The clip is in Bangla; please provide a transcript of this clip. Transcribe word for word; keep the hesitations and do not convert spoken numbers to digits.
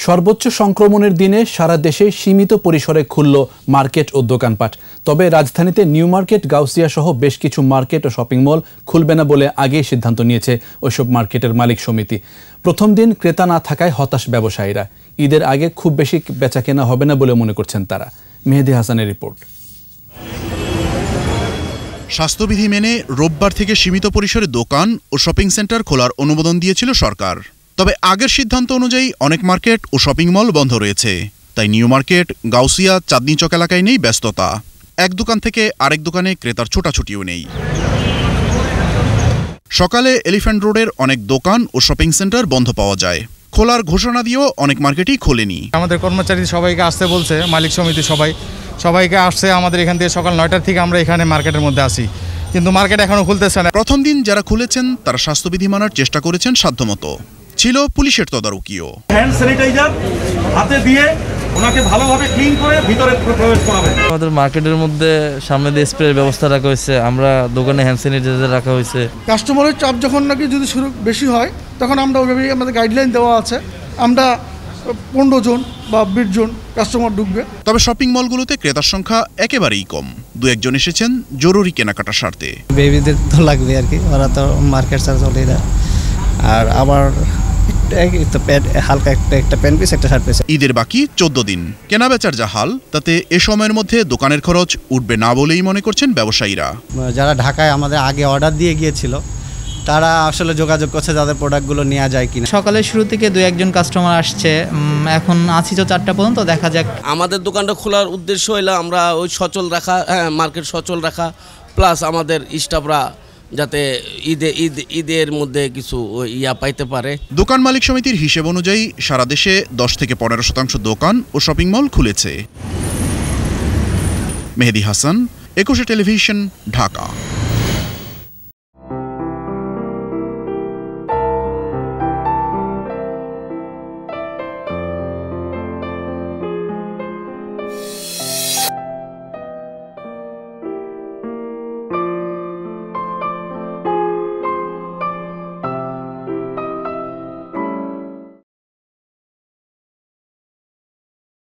সর্বোচ্চ সংক্রমণের দিনে সারা দেশে সীমিত পরিসরে খুলল মার্কেট ও দোকানপাট। তবে রাজধানীতে নিউ মার্কেট, গাউসিয়া সহ বেশ কিছু মার্কেট ও শপিং মল খুলবে না বলে আগেই সিদ্ধান্ত নিয়েছে ওইসব মার্কেটের মালিক সমিতি। প্রথম দিন ক্রেতা না থাকায় হতাশ ব্যবসায়ীরা। ঈদের আগে খুব বেশি বেচাকেনা হবে না বলে মনে করছেন তারা। মেহেদী হাসানের রিপোর্ট। স্বাস্থ্যবিধি মেনে রোববার থেকে সীমিত পরিসরে দোকান ও শপিং সেন্টার খোলার অনুমোদন দিয়েছিল সরকার। তবে আগের সিদ্ধান্ত অনুযায়ী অনেক মার্কেট ও শপিং মল বন্ধ রয়েছে। তাই নিউ মার্কেট, গাউসিয়া, চাঁদনী চক এলাকায় নেই ব্যস্ততা। এক দোকান থেকে আরেক দোকানে ক্রেতার ছোটাছুটিও নেই। সকালে এলিফ্যান্ট রোডের অনেক দোকান ও শপিং সেন্টার বন্ধ পাওয়া যায়। খোলার ঘোষণা দিয়েও অনেক মার্কেটই খোলেনি। আমাদের কর্মচারী সবাইকে আসতে বলছে, মালিক সমিতি সবাই সবাইকে আসছে। আমাদের এখান থেকে সকাল নয়টার থেকে আমরা এখানে মার্কেটের মধ্যে আসি, কিন্তু মার্কেট এখনো খুলতেছে না। প্রথম দিন যারা খুলেছেন তারা স্বাস্থ্যবিধি মানার চেষ্টা করেছেন সাধ্যমতো। ছিল পুলিশের তদারকিও। হ্যান্ড স্যানিটাইজার হাতে দিয়ে ওনাকে ভালোভাবে ক্লিন করে ভিতরে প্রবেশ করাবেন। আমাদের মার্কেটের মধ্যে সামনে দিয়ে স্প্রের ব্যবস্থা রাখা হয়েছে, আমরা দোকানে হ্যান্ড স্যানিটাইজার রাখা হয়েছে। কাস্টমারের চাপ যখন নাকি যদি শুরু বেশি হয় তখন আমরা ওইভাবেই আমাদের গাইডলাইন দেওয়া আছে, আমরা পনেরো জন বা বিশ জন কাস্টমার ঢুকবে। তবে শপিং মলগুলোতে ক্রেতার সংখ্যা একেবারেই কম। দু একজন এসেছেন জরুরি কেনাকাটার স্বার্থে। বেবিদের তো লাগবে আর কি, ওরা তো মার্কেট ছাড়া চলেই না। আর আবার হালকা একটা একটা প্যান্ট পিস, একটা শার্ট পিস। ঈদের বাকি চোদ্দ দিন, কেনা বেচার যা হাল, তাতে এ সময়ের মধ্যে দোকানের খরচ উঠবে না বলেই মনে করছেন ব্যবসায়ীরা। যারা ঢাকায় আমাদের আগে অর্ডার দিয়ে গিয়েছিল তারা আসলে যোগাযোগ করছে যাদের প্রোডাক্টগুলো নেওয়া যায় কিনা। সকালের শুরু থেকে দু একজন কাস্টমার আসছে, এখন আছি তো চারটা পর্যন্ত, দেখা যাক। আমাদের দোকানটা খোলার উদ্দেশ্য হলো আমরা ওই সচল রাখা, হ্যাঁ মার্কেট সচল রাখা, প্লাস আমাদের স্টাফরা যাতে ঈদে ঈদ ঈদের মধ্যে কিছু ইয়া পাইতে পারে। দোকান মালিক সমিতির হিসেব অনুযায়ী সারা দেশে দশ থেকে পনেরো শতাংশ দোকান ও শপিং মল খুলেছে। মেহেদী হাসান, একুশে টেলিভিশন, ঢাকা।